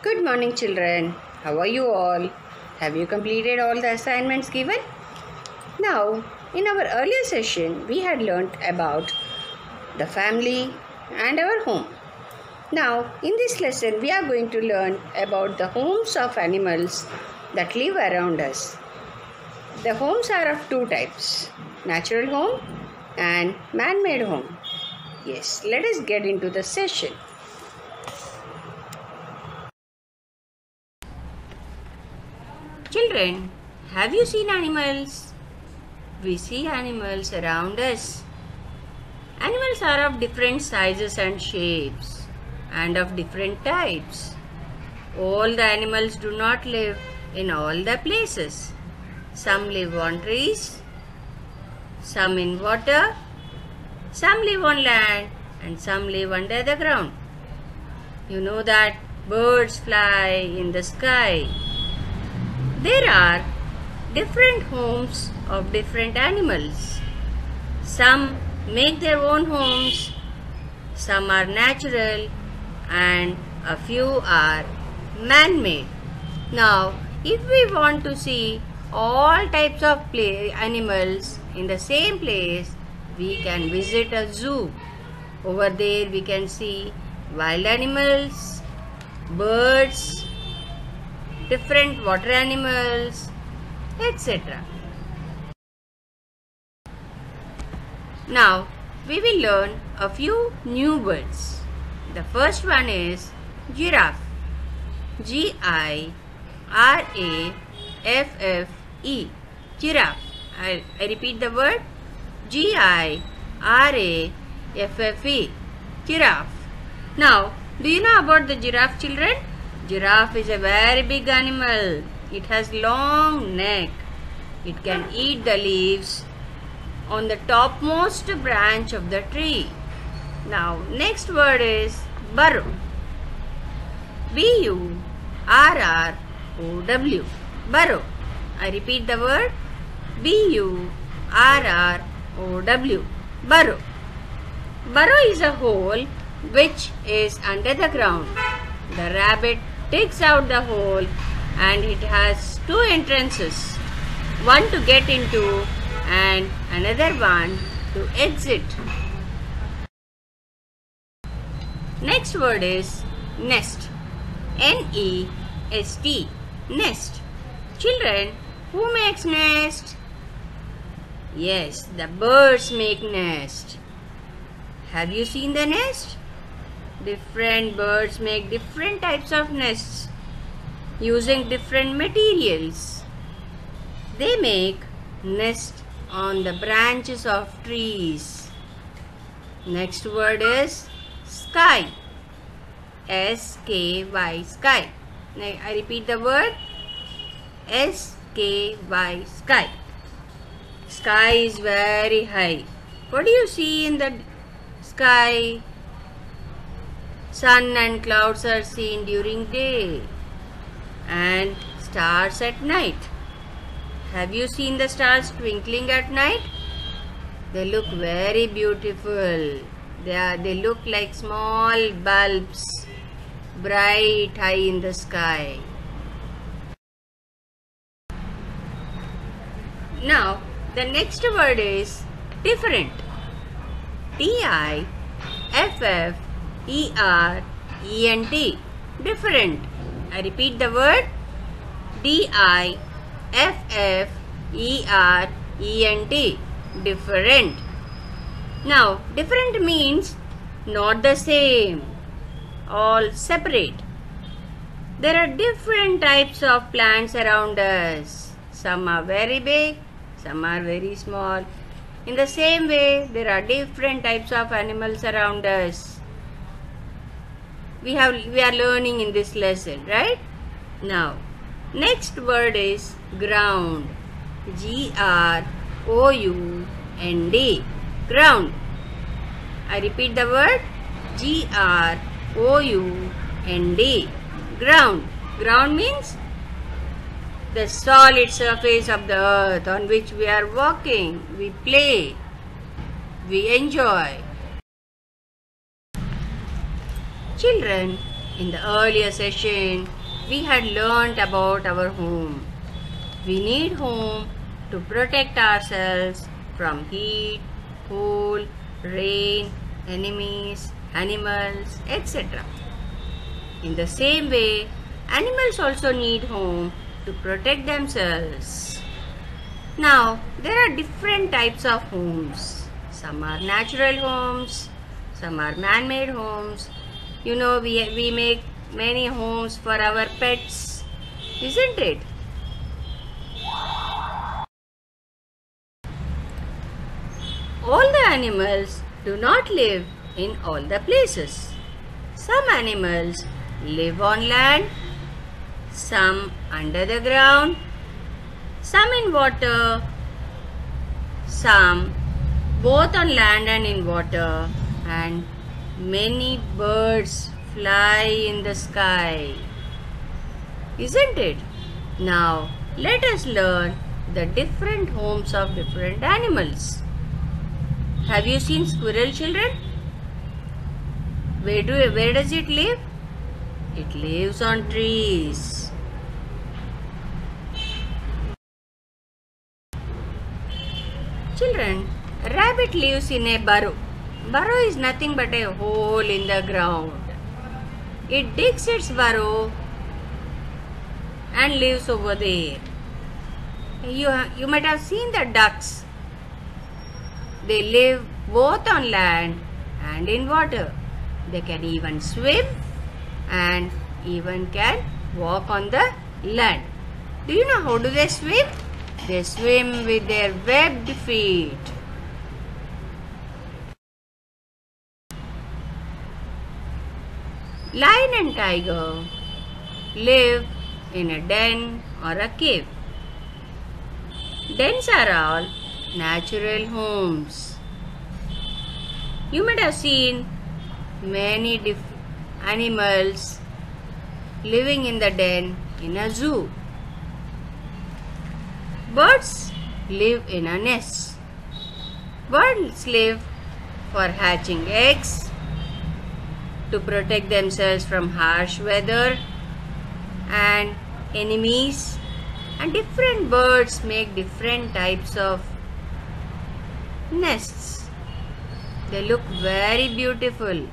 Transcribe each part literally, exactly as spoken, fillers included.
Good morning, children. How are you all? Have you completed all the assignments given? Now, in our earlier session, we had learnt about the family and our home. Now, in this lesson, we are going to learn about the homes of animals that live around us. The homes are of two types, natural home and man-made home. Yes, let us get into the session. Children, have you seen animals? We see animals around us. Animals are of different sizes and shapes and of different types. All the animals do not live in all the places. Some live on trees, some in water, some live on land, and some live under the ground. You know that birds fly in the sky. There are different homes of different animals. Some make their own homes, some are natural, and a few are man-made. Now, if we want to see all types of play animals in the same place, we can visit a zoo. Over there we can see wild animals, birds, different water animals, et cetera. Now, we will learn a few new words. The first one is giraffe. G I R A F F E. Giraffe. I, I repeat the word. G I R A F F E. Giraffe. Now, do you know about the giraffe, children? Giraffe is a very big animal. It has long neck. It can eat the leaves on the topmost branch of the tree. Now, next word is burrow. B U R R O W. Burrow. I repeat the word. B U R R O W. Burrow. Burrow is a hole which is under the ground. The rabbit digs out the hole and it has two entrances. One to get into and another one to exit. Next word is nest. N E S T. Nest. Children, who makes nest? Yes, the birds make nest. Have you seen the nest? Different birds make different types of nests using different materials. They make nest on the branches of trees. Next word is sky. S K Y. Sky. Now, I repeat the word. S K Y. Sky. Sky is very high. What do you see in the sky? Sun and clouds are seen during day and stars at night. Have you seen the stars twinkling at night? They look very beautiful. They are, they look like small bulbs, bright high in the sky. Now, the next word is different. T I F F E R E N T. Different. I repeat the word. D I F F E R E N T. Different. Now, different means not the same, all separate. There are different types of plants around us. Some are very big, some are very small. In the same way, there are different types of animals around us. We have we are learning in this lesson, right? Now, next word is ground. G R O U N D. Ground. I repeat the word. G R O U N D. Ground. Ground means the solid surface of the earth on which we are walking. We play. We enjoy. Children, In the earlier session, we had learnt about our home. We need home to protect ourselves from heat, cold, rain, enemies, animals, et cetera. In the same way, animals also need home to protect themselves. Now, there are different types of homes. Some are natural homes, some are man-made homes. You know, we, we make many homes for our pets, isn't it? All the animals do not live in all the places. Some animals live on land, some under the ground, some in water, some both on land and in water, and many birds fly in the sky. Isn't it? Now, let us learn the different homes of different animals. Have you seen squirrel, children? Where, do, where does it live? It lives on trees. Children, a rabbit lives in a burrow. Burrow is nothing but a hole in the ground. It digs its burrow and lives over there. You, you might have seen the ducks. They live both on land and in water. They can even swim and even can walk on the land. Do you know how do they swim? They swim with their webbed feet. Lion and tiger live in a den or a cave. Dens are all natural homes. You might have seen many different animals living in the den in a zoo. Birds live in a nest. Birds live for hatching eggs, to protect themselves from harsh weather and enemies, and different birds make different types of nests. They look very beautiful.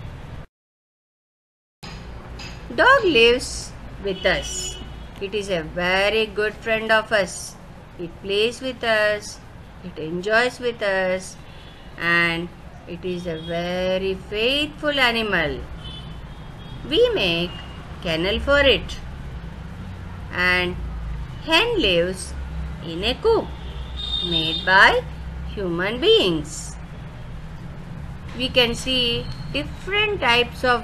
Dog lives with us. It is a very good friend of us. It plays with us, it enjoys with us, and it is a very faithful animal. We make kennel for it. And hen lives in a coop made by human beings. We can see different types of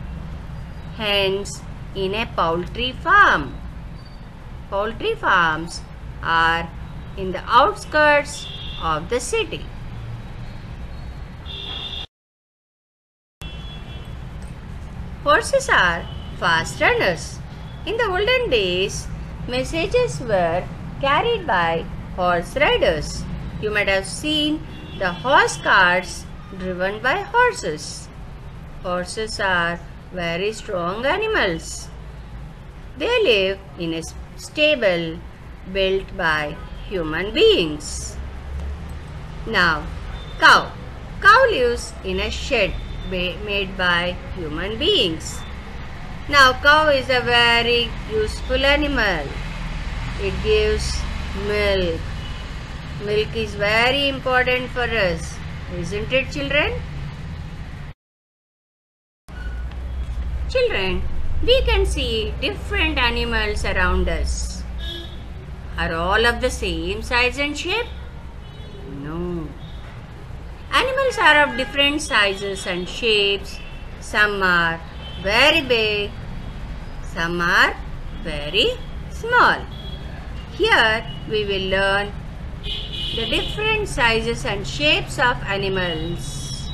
hens in a poultry farm. Poultry farms are in the outskirts of the city. Horses are fast runners. In the olden days, messages were carried by horse riders. You might have seen the horse carts driven by horses. Horses are very strong animals. They live in a stable built by human beings. Now, cow. Cow lives in a shed made by human beings. Now, cow is a very useful animal. It gives milk. Milk is very important for us, isn't it, children? Children, we can see different animals around us. Are all of the same size and shape? No. Animals are of different sizes and shapes. Some are very big, some are very small. Here we will learn the different sizes and shapes of animals.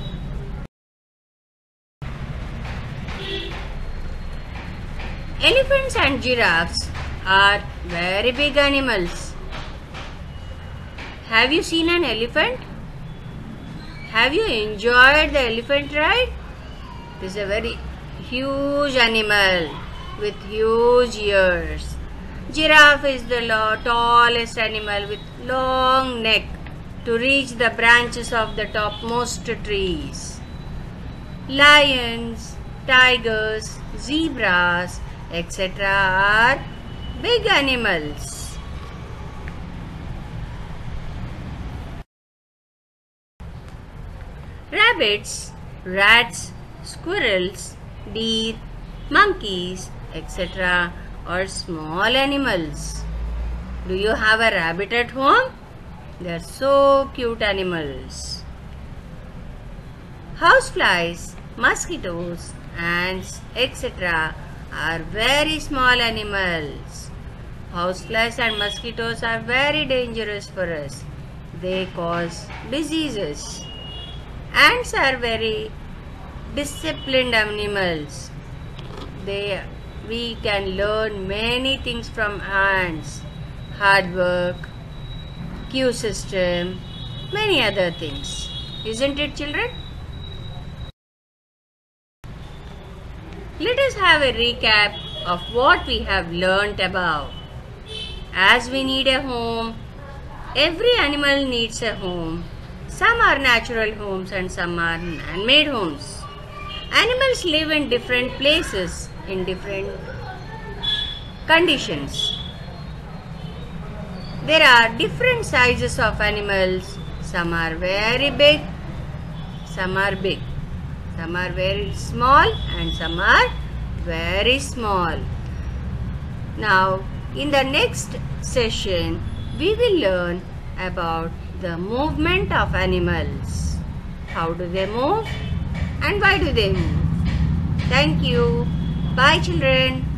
Elephants and giraffes are very big animals. Have you seen an elephant? Have you enjoyed the elephant ride? It is a very huge animal with huge ears. Giraffe is the tallest animal with long neck to reach the branches of the topmost trees. Lions, tigers, zebras, et cetera are big animals. Rabbits, rats, squirrels, deer, monkeys, et cetera are small animals. Do you have a rabbit at home? They are so cute animals. Houseflies, mosquitoes, ants, et cetera are very small animals. Houseflies and mosquitoes are very dangerous for us. They cause diseases. Ants are very disciplined animals. They, we can learn many things from ants. Hard work, queue system, many other things. Isn't it, children? Let us have a recap of what we have learnt above. As we need a home, every animal needs a home. Some are natural homes and some are man-made homes. Animals live in different places, in different conditions. There are different sizes of animals. Some are very big, some are big. Some are very small and some are very small. Now, in the next session, we will learn about the movement of animals. How do they move and why do they move? Thank you. Bye, children.